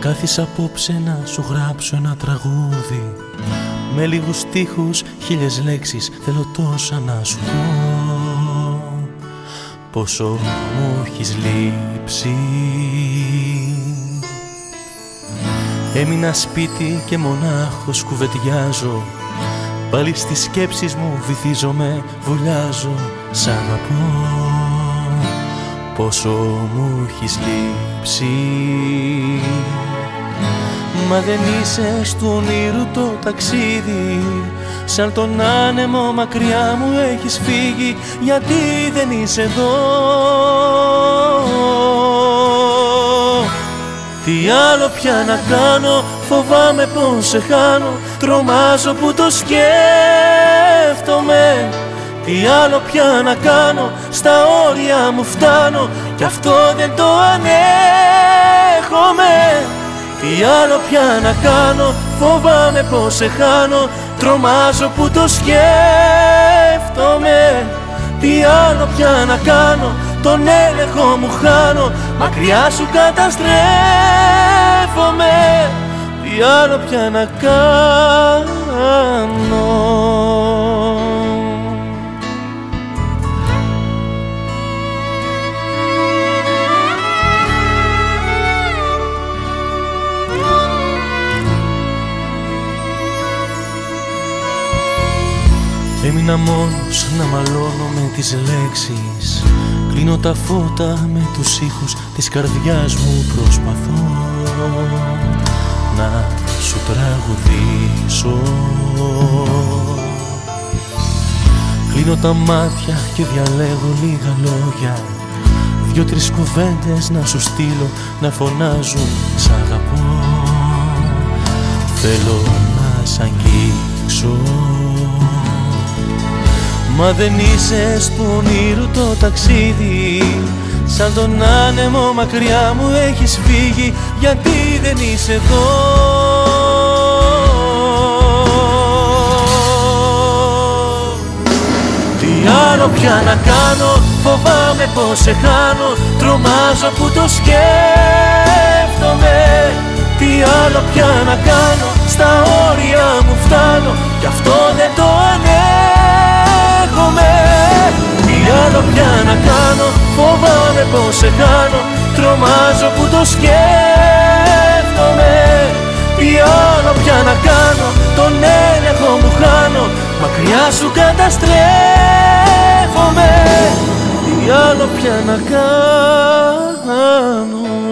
Κάθισα απόψε να σου γράψω ένα τραγούδι με λίγους στίχους, 1000 λέξεις. Θέλω τόσα να σου πω, πόσο μου έχεις λείψει. Έμεινα σπίτι και μονάχος κουβεντιάζω, πάλι στις σκέψεις μου βυθίζομαι, βουλιάζω. Σ' αγαπώ, πόσο μου έχεις λείψει. Μα δεν είσαι στου ονείρου το ταξίδι, σαν τον άνεμο μακριά μου έχεις φύγει. Γιατί δεν είσαι εδώ, τι άλλο πια να κάνω, φοβάμαι πως σε χάνω. Τρομάζω που το σκέφτομαι, τι άλλο πια να κάνω, στα όρια μου φτάνω κι αυτό δεν το ανέχομαι. Τι άλλο πια να κάνω, φοβάμαι πως σε χάνω. Τρομάζω που το σκέφτομαι, τι άλλο πια να κάνω, τον έλεγχο μου χάνω. Μακριά σου καταστρέφομαι, τι άλλο πια να κάνω. Έμεινα μόνος να μαλώνω με τις λέξεις. Κλείνω τα φώτα με τους ήχους της καρδιάς μου. Προσπαθώ να σου τραγουδήσω. Κλείνω τα μάτια και διαλέγω λίγα λόγια, 2-3 κουβέντες να σου στείλω, να φωνάζουν σ' αγαπώ. Θέλω να σ' αγγίξω, μα δεν είσαι στου ονείρου το ταξίδι, σαν τον άνεμο μακριά μου έχεις φύγει. Γιατί δεν είσαι εδώ, τι άλλο πια να κάνω, φοβάμαι πως σε χάνω. Τρομάζω που το σκέφτομαι, τι άλλο πια να κάνω, στα όρια μου φτάνω κι αυτό δεν το ανέχομαι. Τι άλλο πια να κάνω, φοβάμαι πως σε χάνω. Τρομάζω που το σκέφτομαι, τι άλλο πια να κάνω, τον έλεγχο μου χάνω. Μακριά σου καταστρέφομαι, τι άλλο πια να κάνω.